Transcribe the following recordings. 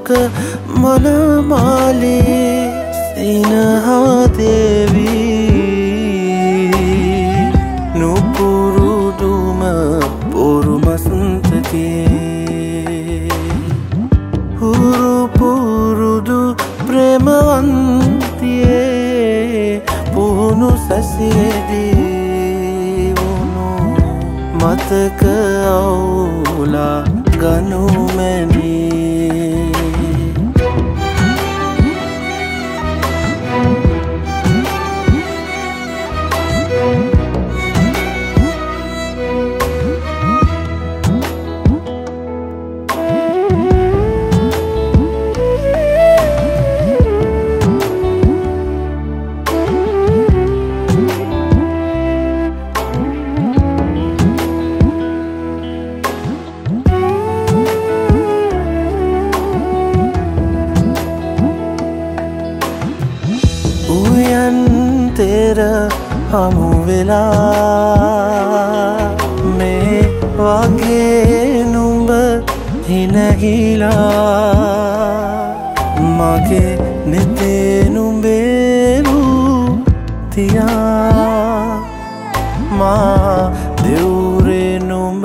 आगन्तुक मनमाली सिनहा देवी නුපුරුදුම පොරුමසුන්තකේ හුරු පුරුදු ප්‍රේමවන්තියේ පුහුණු සැසියේදී වුණු මතක අවුලා ගනු මැනී तेरा हमु वेला में वागे नुඹ හිනහිලා මගේ නෙතේ නුඹේරු තියා මා දෙවුරේ නුඹ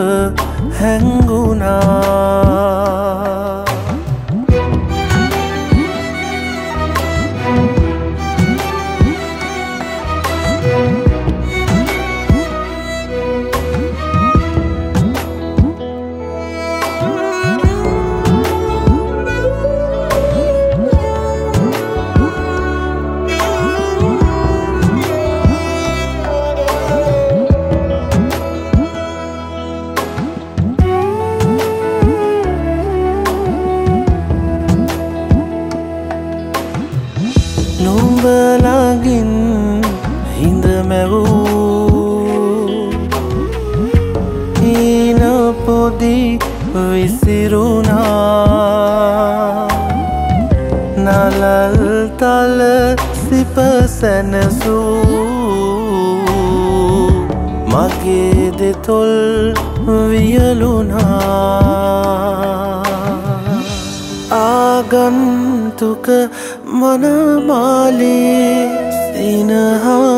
හැංගුණා නුඹලගින් හිඳ මැවූ හීන පොදි විසිරුණා නලල් තල සිප සැනසූ මගේ දෙතොල් වියලුණා ආගන්තුක मनमाली सिनहा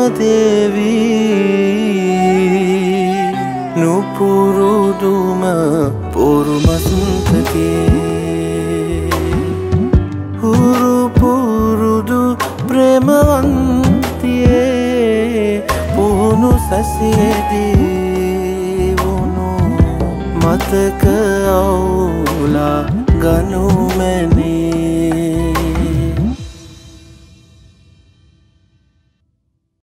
देवी नुपुरुदुम पोरुमसुंतके हुरु पुरुदु प्रेमवंतिये पुहुनु ससियेदी वुनु मतक औला गनु मनी